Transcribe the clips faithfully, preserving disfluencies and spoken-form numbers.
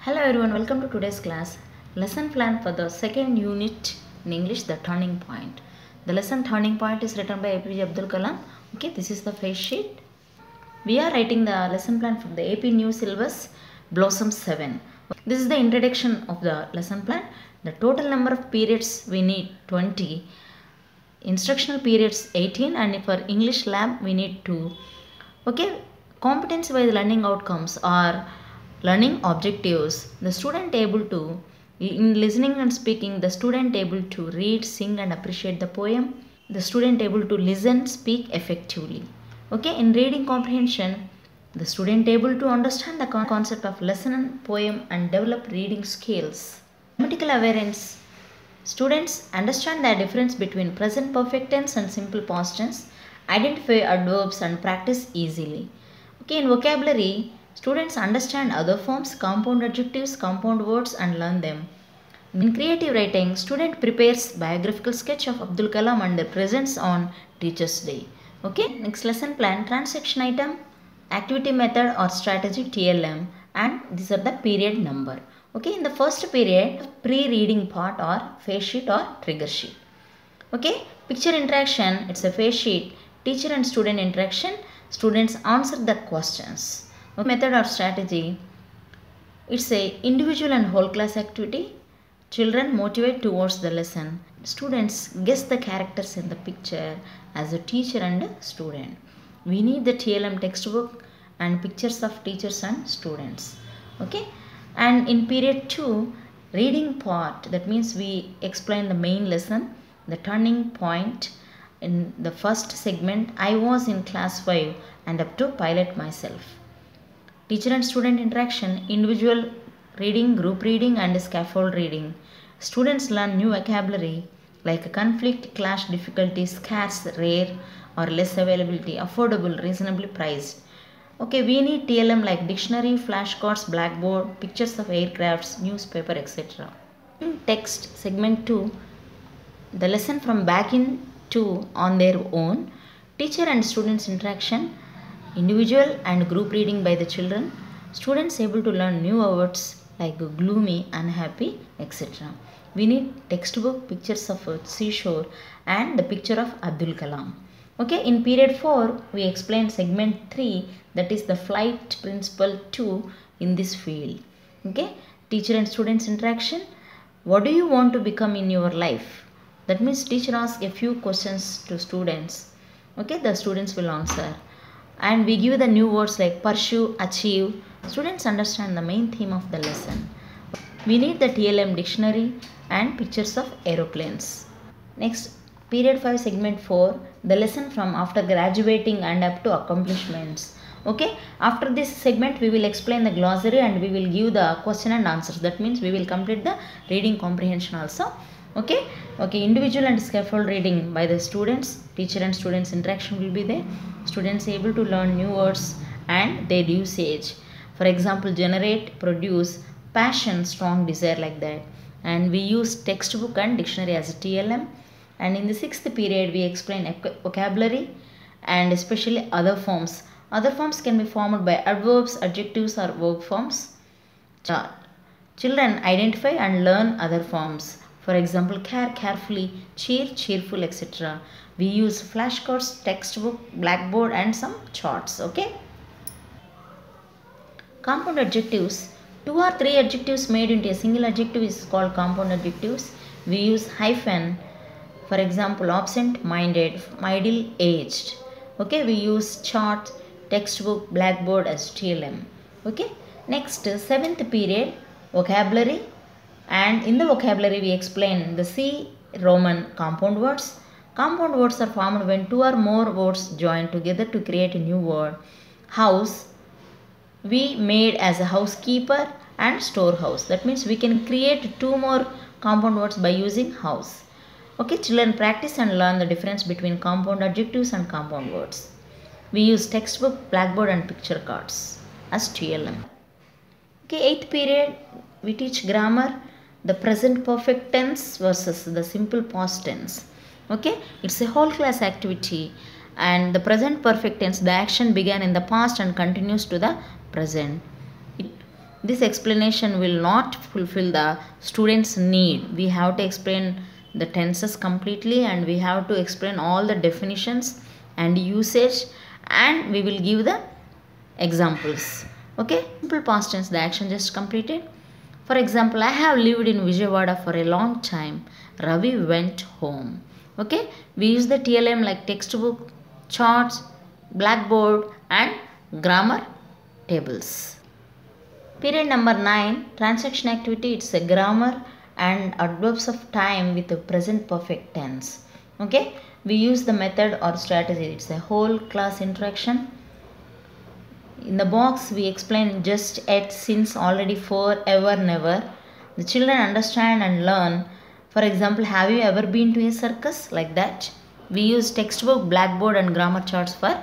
Hello everyone, welcome to today's class. Lesson plan for the second unit in English, the turning point. The lesson turning point is written by A P J Abdul Kalam. Okay, this is the face sheet. We are writing the lesson plan from the A P New Syllabus Blossom seven. This is the introduction of the lesson plan. The total number of periods we need twenty. Instructional periods eighteen, and for English lab we need two. Okay, competency wise learning outcomes are learning objectives. The student able to, in listening and speaking, the student able to read, sing and appreciate the poem. The student able to listen, speak effectively. Okay, in reading comprehension, the student able to understand the concept of lesson, poem and develop reading skills. Grammatical awareness. Students understand the difference between present perfect tense and simple past tense, identify adverbs and practice easily. Okay, in vocabulary, students understand other forms, compound adjectives, compound words and learn them. In creative writing, student prepares biographical sketch of Abdul Kalam and presents on Teachers' Day. Okay, next lesson plan, transaction item, activity method or strategy T L M, and these are the period number. Okay, in the first period, pre-reading part or face sheet or trigger sheet. Okay, picture interaction, it's a face sheet. Teacher and student interaction, students answer the questions. Okay, method or strategy, it's a individual and whole class activity. Children motivate towards the lesson. Students guess the characters in the picture as a teacher and a student. We need the T L M textbook and pictures of teachers and students. Okay, and in period two, reading part, that means we explain the main lesson, the turning point. In the first segment, I was in class five and up to pilot myself. Teacher and student interaction, individual reading, group reading and scaffold reading. Students learn new vocabulary like conflict, clash, difficulty, scarce, rare or less availability, affordable, reasonably priced. Okay, we need T L M like dictionary, flashcards, blackboard, pictures of aircrafts, newspaper, et cetera. In text segment two, the lesson from back in two on their own, teacher and students interaction, individual and group reading by the children, students able to learn new words like gloomy, unhappy, et cetera. We need textbook, pictures of a seashore and the picture of Abdul Kalam. Okay, in period four, we explain segment three, that is the flight principle two in this field. Okay, teacher and students interaction, what do you want to become in your life? That means teacher asks a few questions to students. Okay, the students will answer. And we give the new words like pursue, achieve. Students understand the main theme of the lesson. We need the T L M dictionary and pictures of aeroplanes. Next, period five segment four, the lesson from after graduating and up to accomplishments. Okay, after this segment we will explain the glossary and we will give the question and answers. That means we will complete the reading comprehension also. Okay, okay, individual and scaffold reading by the students, teacher and students interaction will be there. Students able to learn new words and their usage. For example, generate, produce, passion, strong desire, like that. And we use textbook and dictionary as a T L M. And in the sixth period we explain vocabulary and especially other forms. Other forms can be formed by adverbs, adjectives or verb forms. Children identify and learn other forms. For example, care, carefully, cheer, cheerful, et cetera. We use flashcards, textbook, blackboard and some charts. Okay. Compound adjectives. Two or three adjectives made into a single adjective is called compound adjectives. We use hyphen. For example, absent minded, idle, aged. Okay, we use chart, textbook, blackboard as T L M. Okay. Next, seventh period, vocabulary. And in the vocabulary we explain the C Roman compound words. Compound words are formed when two or more words join together to create a new word. House, we made as a housekeeper and storehouse. That means we can create two more compound words by using house. Okay, children practice and learn the difference between compound adjectives and compound words. We use textbook, blackboard and picture cards as T L M. Okay, eighth period we teach grammar, the present perfect tense versus the simple past tense. Okay, it's a whole class activity, and the present perfect tense, the action began in the past and continues to the present. It, this explanation will not fulfill the student's need. We have to explain the tenses completely, and we have to explain all the definitions and usage, and we will give the examples. Okay, simple past tense, the action just completed. For example, I have lived in Vijayawada for a long time. Ravi went home. Okay, we use the T L M like textbook, charts, blackboard, and grammar tables. Period number nine, transaction activity. It's a grammar and adverbs of time with the present perfect tense. Okay, we use the method or strategy. It's a whole class interaction. In the box we explain just, yet, since, already, for, ever, never. The children understand and learn. For example, have you ever been to a circus? Like that. We use textbook, blackboard, and grammar charts for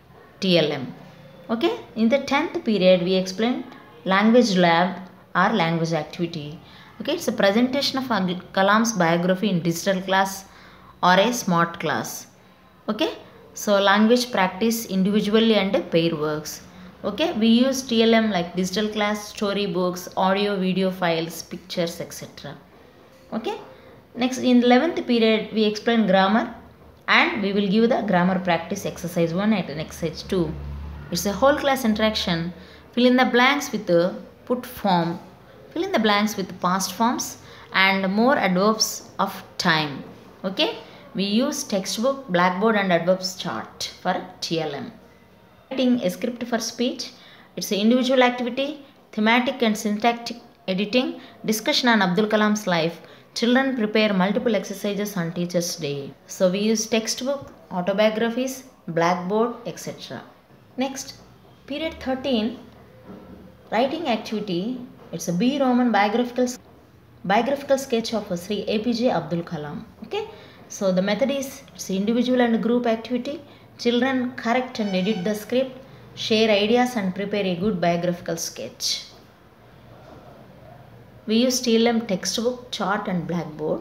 T L M. Okay, in the tenth period we explain language lab or language activity. Okay, it's a presentation of Kalam's biography in digital class or a smart class. Okay, so language practice individually and pair works. Okay, we use T L M like digital class, storybooks, audio, video files, pictures, et cetera. Okay, next in eleventh period we explain grammar, and we will give the grammar practice exercise one and exercise two. It's a whole class interaction. Fill in the blanks with the put form, fill in the blanks with past forms and more adverbs of time. Okay, we use textbook, blackboard, and adverbs chart for T L M. Writing a script for speech. It's an individual activity. Thematic and syntactic editing. Discussion on Abdul Kalam's life. Children prepare multiple exercises on Teachers' Day. So we use textbook, autobiographies, blackboard, et cetera. Next, period thirteen, writing activity. It's a B. Roman biographical biographical sketch of Sri A P J Abdul Kalam. Okay, so the method is, it's individual and group activity. Children correct and edit the script, share ideas, and prepare a good biographical sketch. We use T L M textbook, chart, and blackboard.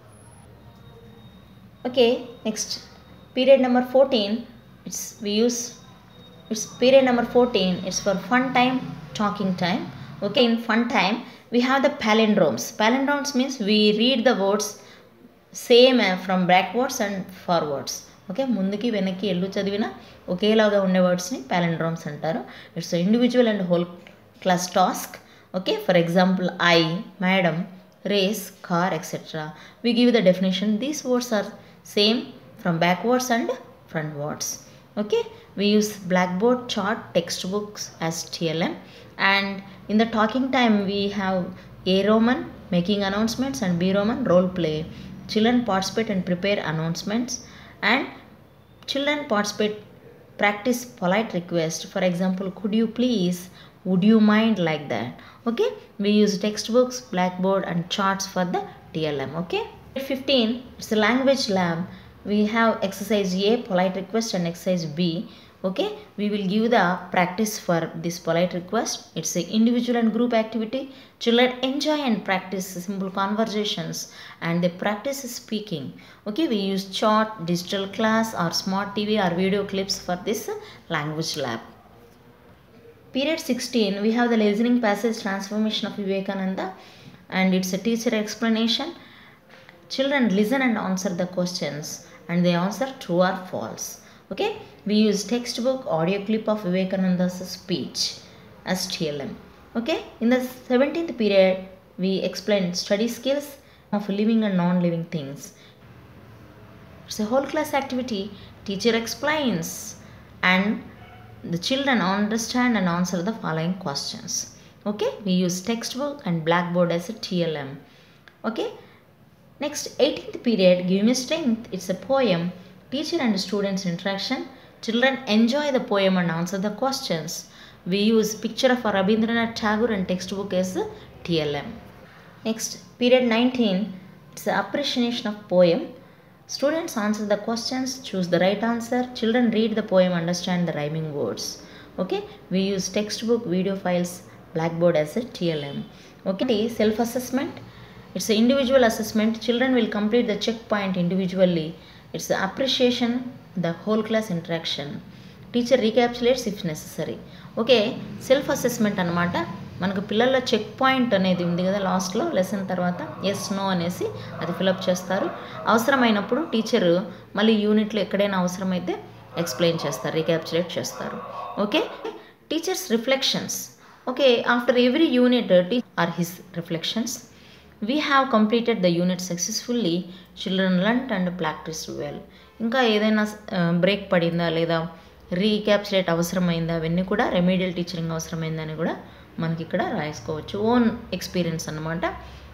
Okay, next period number fourteen. It's we use it's period number fourteen. It's for fun time, talking time. Okay, in fun time we have the palindromes. Palindromes means we read the words same from backwards and forwards. Okay, ముందుకి వెనక్కి ఎల్లు చదివినా ఒకేలాగా ఉండే వర్డ్స్ని palindromes అంటారు. It's individual and whole class task. Okay, for example I, madam, race, car, etcetera. We give the definition. These words are same from backwards and frontwards. Okay, we use blackboard, chart, textbooks as T L M. And in the talking time we have A Roman making announcements and B Roman role play. Children participate and prepare announcements, and children participate, practice polite request. For example, could you please, would you mind, like that. Okay, we use textbooks, blackboard, and charts for the T L M. Okay, fifteen, it's a language lab. We have exercise A, polite request, and exercise B. Okay, we will give the practice for this polite request. It's a individual and group activity. Children enjoy and practice simple conversations, and they practice speaking. Okay, we use chart, digital class, or smart T V or video clips for this language lab. Period sixteen, we have the listening passage transformation of Vivekananda, and it's a teacher explanation. Children listen and answer the questions, and they answer true or false. Okay, we use textbook, audio clip of Vivekananda's speech as T L M. Okay, in the seventeenth period we explain study skills of living and non-living things. It's a whole class activity. Teacher explains and the children understand and answer the following questions. Okay, we use textbook and blackboard as a T L M. Okay, next, eighteenth period, give me strength. It's a poem. Teacher and students interaction. Children enjoy the poem and answer the questions. We use picture of Rabindranath Tagore and textbook as a T L M. Next, period nineteen, it's the appreciation of poem. Students answer the questions, choose the right answer. Children read the poem, understand the rhyming words. Okay, we use textbook, video files, blackboard as a T L M. Okay, self-assessment. It's an individual assessment. Children will complete the checkpoint individually. It's the appreciation, the whole class interaction. Teacher recapitulates if necessary. Okay, self-assessment anamata. మనకు పిల్లల check point అనేది ఉంది కదా లాస్ట్లో lesson తర్వాత, yes no అనేసి అది fill up చేస్తారు. అవసరమైనప్పుడు టీచరు మళ్ళీ యూనిట్లో ఎక్కడైనా అవసరమైతే ఎక్స్ప్లెయిన్ చేస్తారు, రీక్యాప్చులేట్ చేస్తారు. Okay, teachers reflections. Okay, after every unit T R his reflections. We have completed the unit successfully, children learned and practised well. ఇంకా ఏదైనా బ్రేక్ పడిందా లేదా రీక్యాప్చులేట్ అవసరమైందా, అవన్నీ కూడా రెమీడియల్ టీచరింగ్ అవసరమైందని కూడా మనకి ఇక్కడ రాసుకోవచ్చు. ఓన్ ఎక్స్పీరియన్స్ అన్నమాట.